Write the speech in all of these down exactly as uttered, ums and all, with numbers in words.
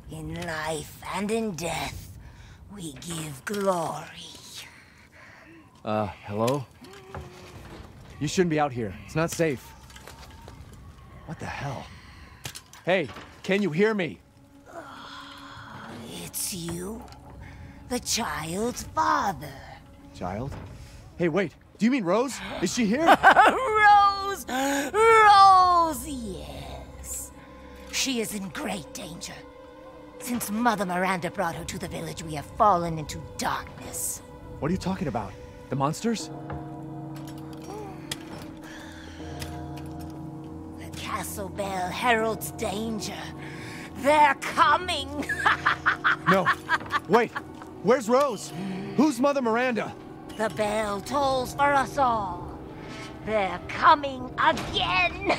In life and in death, we give glory. Uh, hello? You shouldn't be out here. It's not safe. What the hell? Hey, can you hear me? It's you, the child's father. Child? Hey, wait. Do you mean Rose? Is she here? Rose! Rose, yes. She is in great danger. Since Mother Miranda brought her to the village, we have fallen into darkness. What are you talking about? The monsters? The castle bell heralds danger. They're coming! No. Wait. Where's Rose? Who's Mother Miranda? The bell tolls for us all. They're coming again!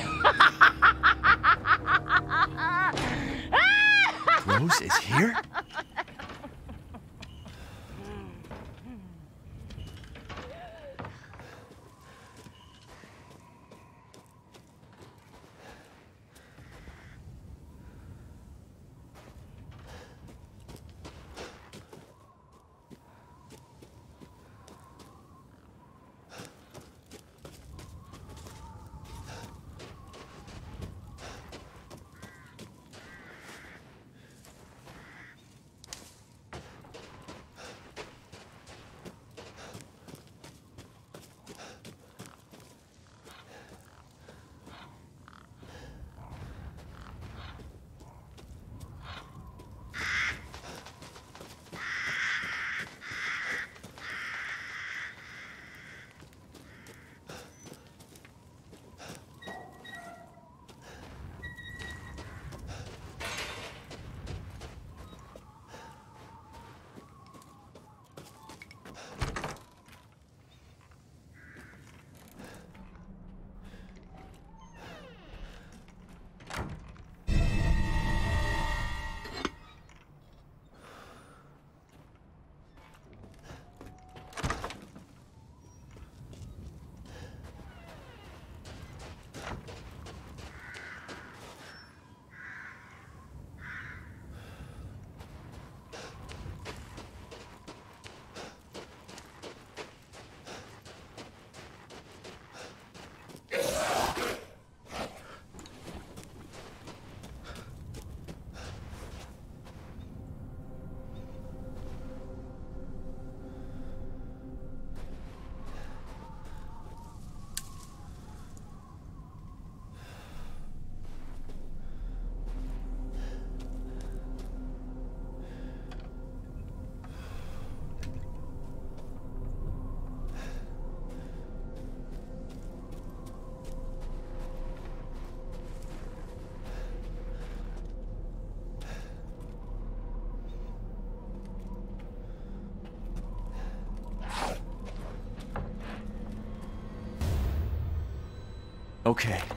Rose is here? Okay.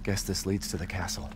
Guess this leads to the castle.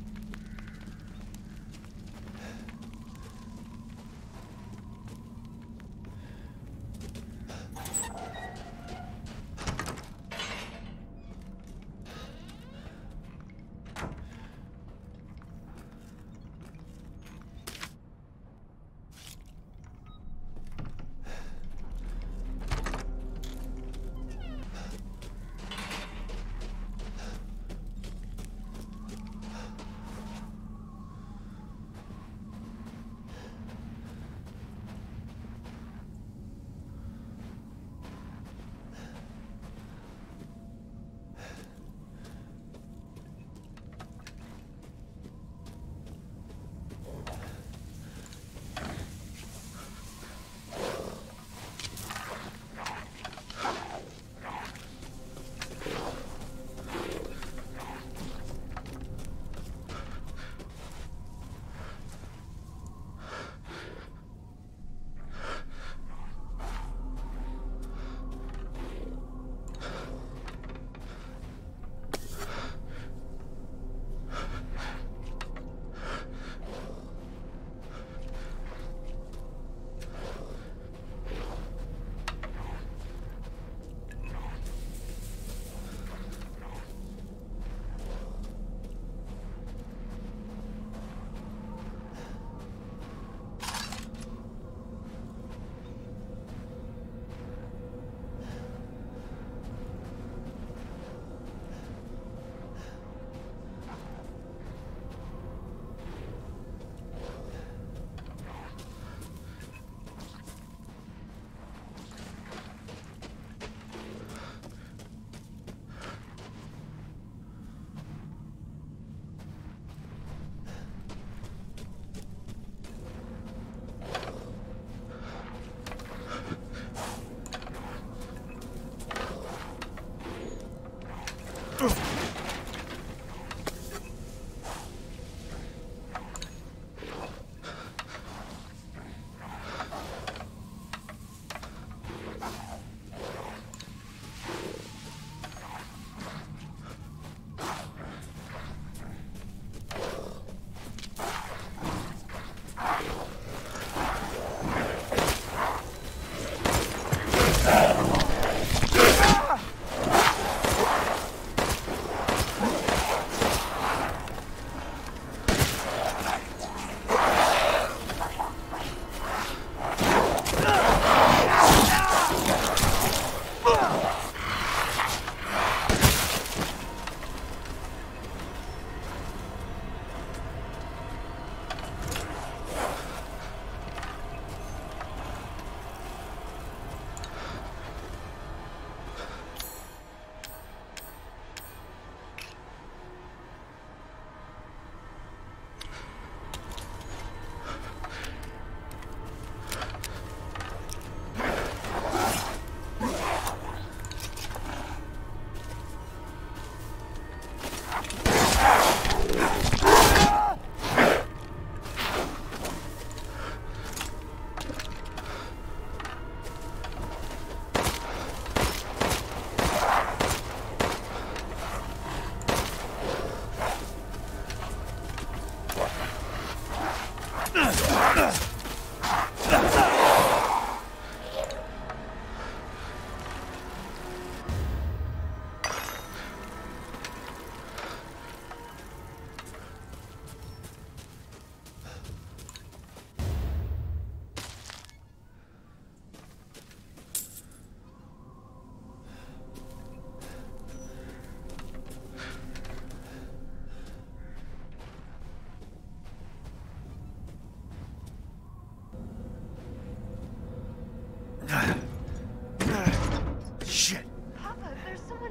Shit. Papa, there's someone.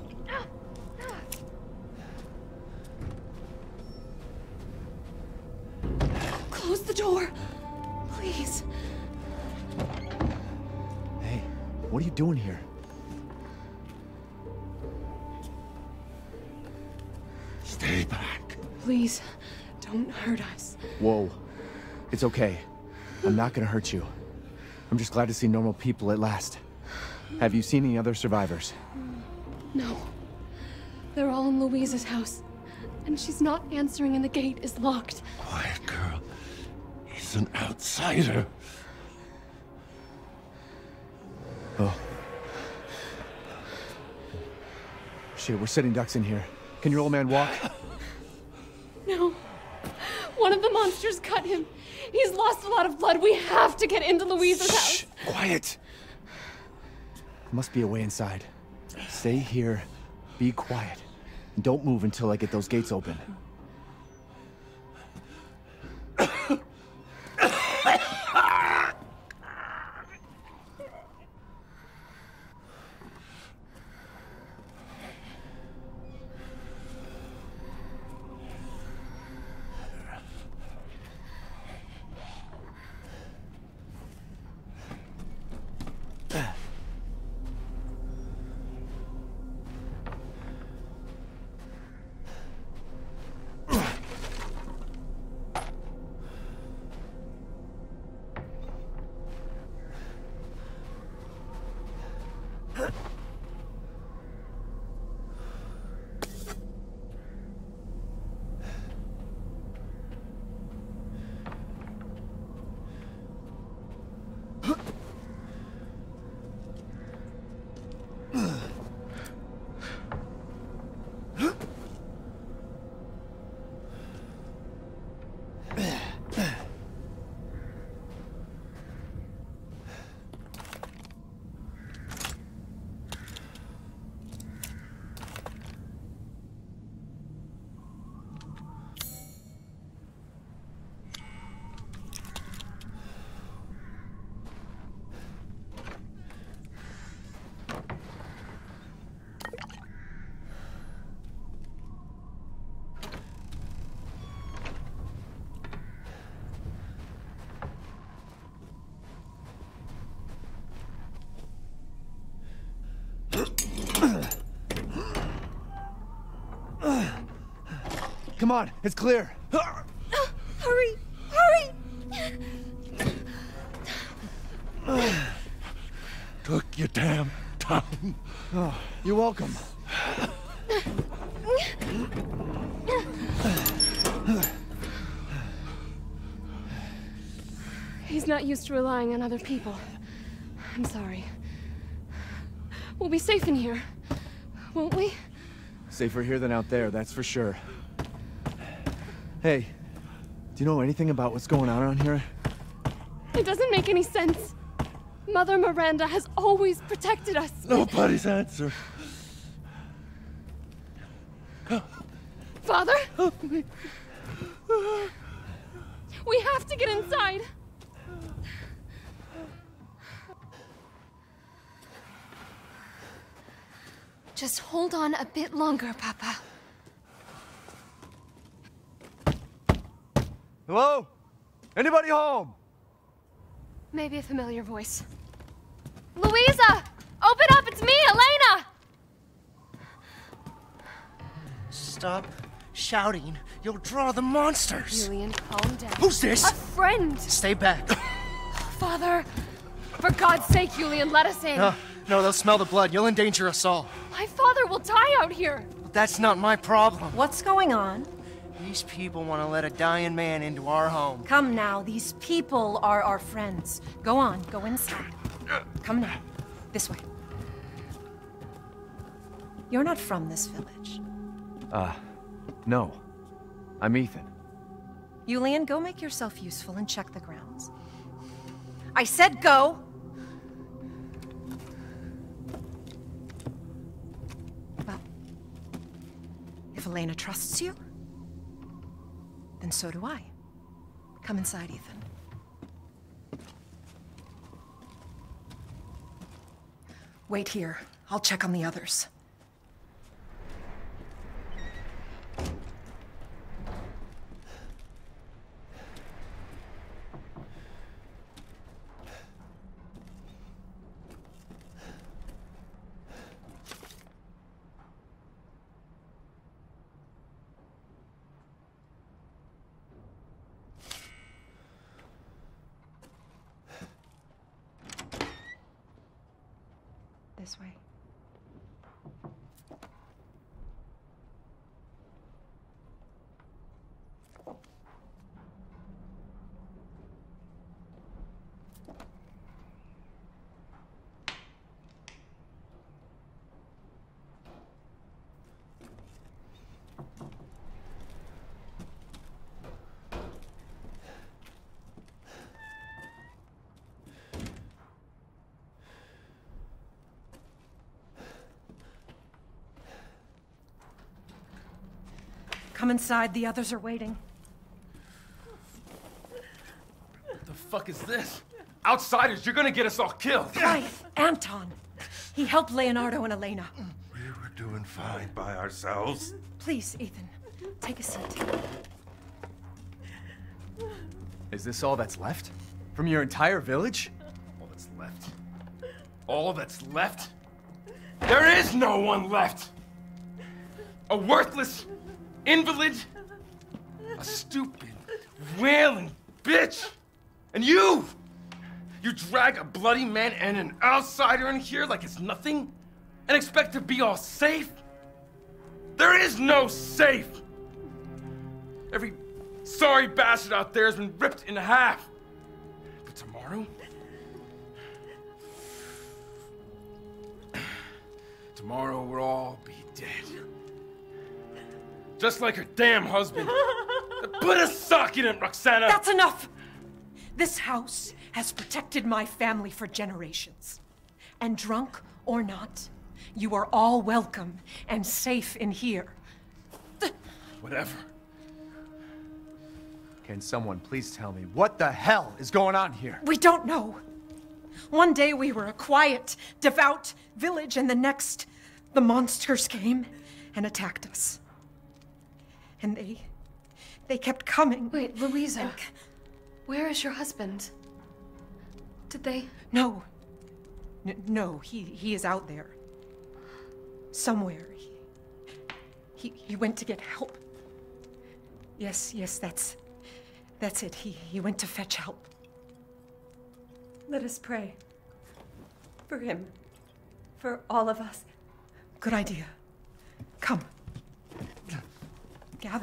Close the door, please. Hey, what are you doing here? Stay back. Please, don't hurt us. Whoa. It's okay. I'm not gonna hurt you. I'm just glad to see normal people at last. Have you seen any other survivors? No. They're all in Louise's house. and she's not answering and the gate is locked. Quiet, girl. He's an outsider. Oh. Shit, we're sitting ducks in here. Can your old man walk? No. One of the monsters cut him. He's lost a lot of blood. We have to get into Louisa's Shh, house. quiet. Must be a way inside. Stay here, be quiet, and don't move until I get those gates open. Come on, it's clear. Hurry! Hurry! Took your damn time. Oh, you're welcome. He's not used to relying on other people. I'm sorry. We'll be safe in here, won't we? Safer here than out there, that's for sure. Hey, do you know anything about what's going on around here? It doesn't make any sense. Mother Miranda has always protected us. Nobody's answer. Father? We have to get inside. Just hold on a bit longer, Papa. Hello? Anybody home? Maybe a familiar voice. Louisa! Open up! It's me, Elena! Stop shouting. You'll draw the monsters. Julian, calm down. Who's this? A friend! Stay back. Father! For God's sake, Julian, let us in! No, no, they'll smell the blood. You'll endanger us all. My father will die out here! That's not my problem. What's going on? These people want to let a dying man into our home. Come now, these people are our friends. Go on, go inside. Come now, this way. You're not from this village. Uh, no. I'm Ethan. Julian, go make yourself useful and check the grounds. I said go! Well, if Elena trusts you, then so do I. Come inside, Ethan. Wait here. I'll check on the others. This way. Come inside, the others are waiting. What the fuck is this? Outsiders, you're gonna get us all killed. Quiet, Anton. He helped Leonardo and Elena. We were doing fine by ourselves. Please, Ethan, take a seat. Is this all that's left? From your entire village? All that's left? All that's left? There is no one left! A worthless invalid, a stupid, wailing bitch, and you! You drag a bloody man and an outsider in here like it's nothing, and expect to be all safe? There is no safe! Every sorry bastard out there has been ripped in half. But tomorrow? Tomorrow we'll all be dead. Just like her damn husband. Put a sock in it, Roxana! That's enough! This house has protected my family for generations. And drunk or not, you are all welcome and safe in here. Whatever. Can someone please tell me what the hell is going on here? We don't know. One day we were a quiet, devout village, and the next, the monsters came and attacked us. And they, they kept coming. Wait, Louisa, where is your husband? Did they? No. N no, he, he is out there. Somewhere. He, he, he went to get help. Yes, yes, that's, that's it. He, he went to fetch help. Let us pray. For him. For all of us. Good idea. Come. Gather.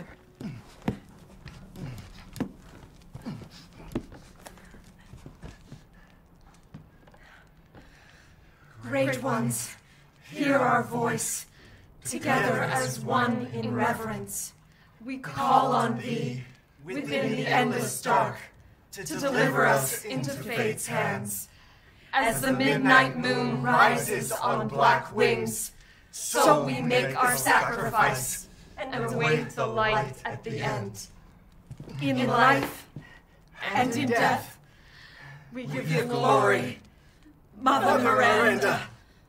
Great ones, hear our voice. Together as one in reverence, we call on thee within the endless dark to deliver us into fate's hands. As the midnight moon rises on black wings, so we make our sacrifice and await the light at the end. In life and in death, we give you glory, Mother Miranda.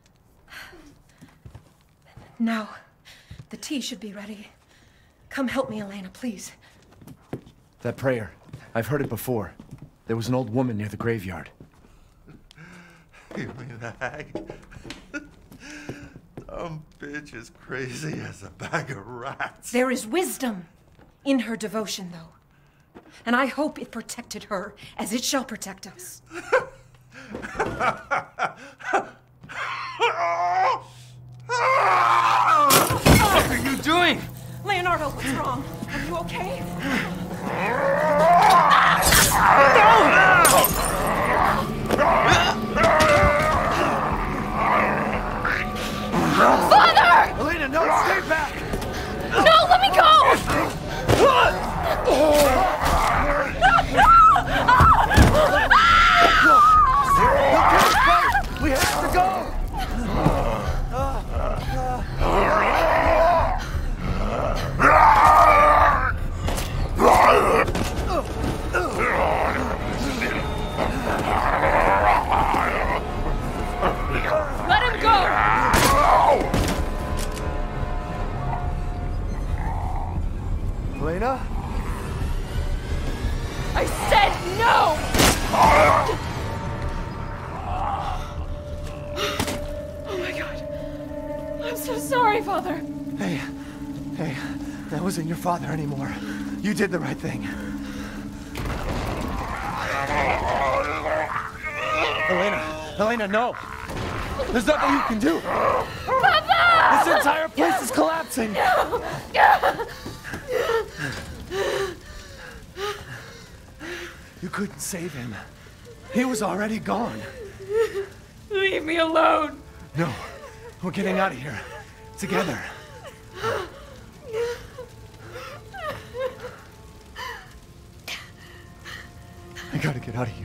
Now, the tea should be ready. Come help me, Elena, please. That prayer, I've heard it before. There was an old woman near the graveyard. You mean the hag? Dumb bitch is crazy as a bag of rats. There is wisdom in her devotion, though. And I hope it protected her as it shall protect us. What are you doing? Leonardo, what's wrong? Are you okay? Father! Elena, no, stay back! No, let me go! We have to go! Let him go! Elena? I said no! Oh my God. I'm so sorry, Father. Hey, hey, that wasn't your father anymore. You did the right thing. Elena, Elena, no! There's nothing you can do! Papa! This entire place is collapsing! You couldn't save him. He was already gone. Leave me alone. No, we're getting out of here. Together. I gotta get out of here.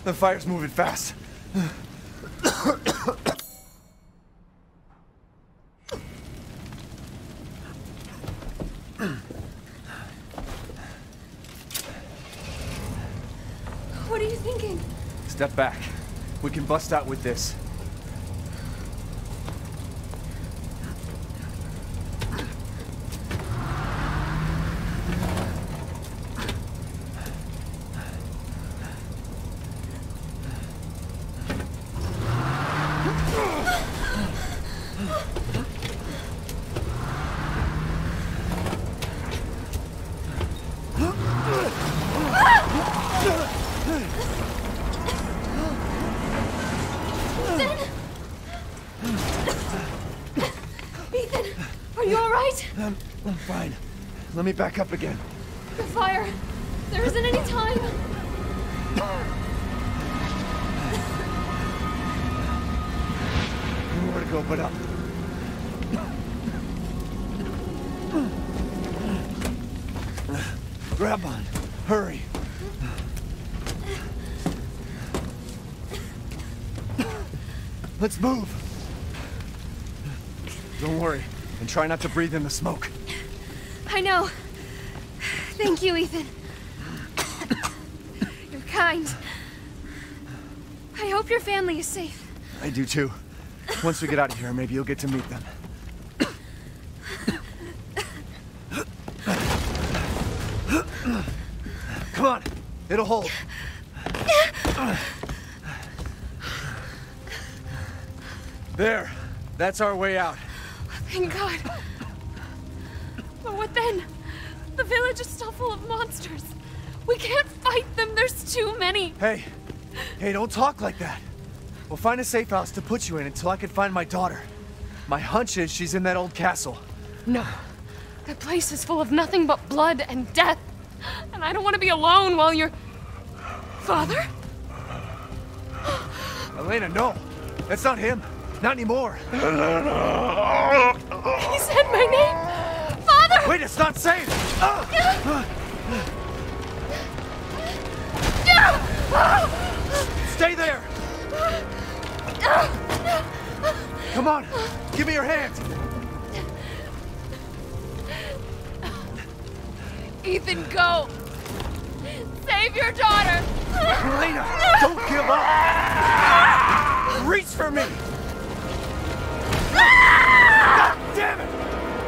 The fire's moving fast. What are you thinking? Step back. We can bust out with this. I'm, I'm fine. Let me back up again. The fire. There isn't any time. Nowhere to go but up. Grab on. Hurry. Let's move. Don't worry. And try not to breathe in the smoke. I know. Thank you, Ethan. You're kind. I hope your family is safe. I do too. Once we get out of here, maybe you'll get to meet them. Come on. It'll hold. There. That's our way out. Thank God. But what then? The village is still full of monsters. We can't fight them. There's too many. Hey. Hey, don't talk like that. We'll find a safe house to put you in until I can find my daughter. My hunch is she's in that old castle. No. That place is full of nothing but blood and death. And I don't want to be alone while you're... Father? Elena, no. That's not him. Not anymore. He said my name! Father! Wait, it's not safe! Stay there! Come on! Give me your hand! Ethan, go! Save your daughter! Elena, don't give up! Reach for me! God damn it!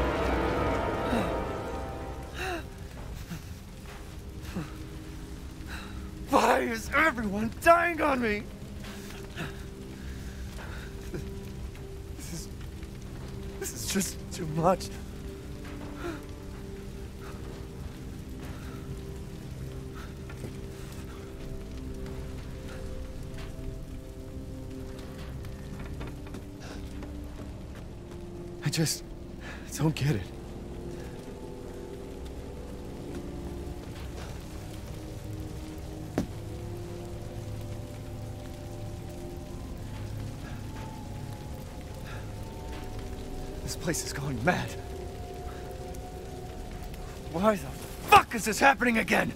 Why is everyone dying on me? This is... This is just too much. I just don't get it. This place is going mad. Why the fuck is this happening again?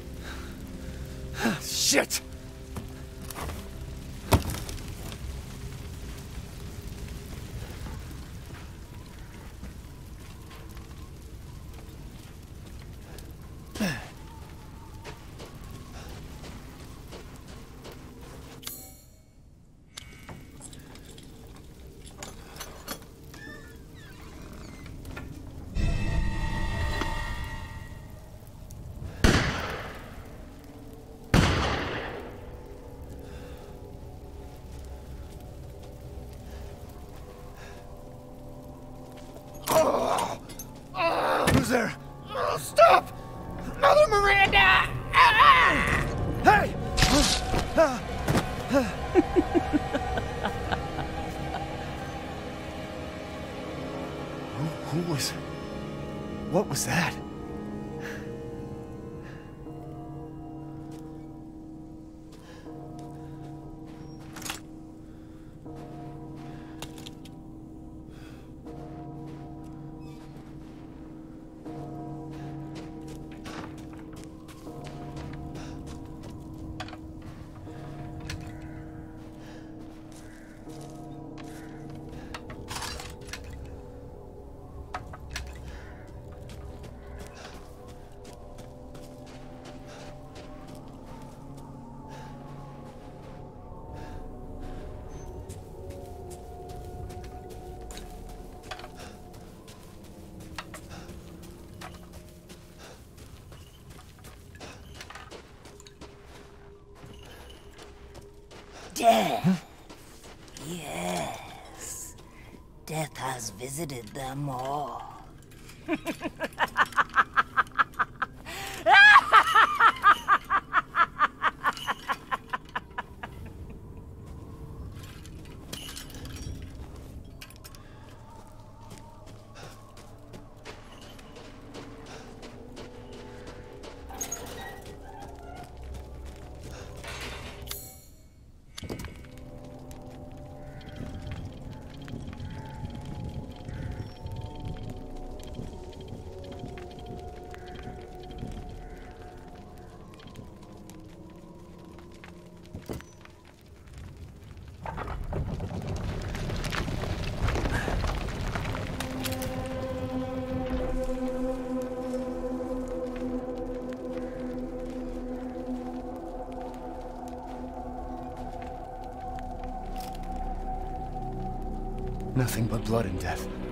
Shit! Who's there? Oh, stop! Mother Miranda! Hey! who, who was... What was that? Death. Yes. Death has visited them all. Nothing but blood and death.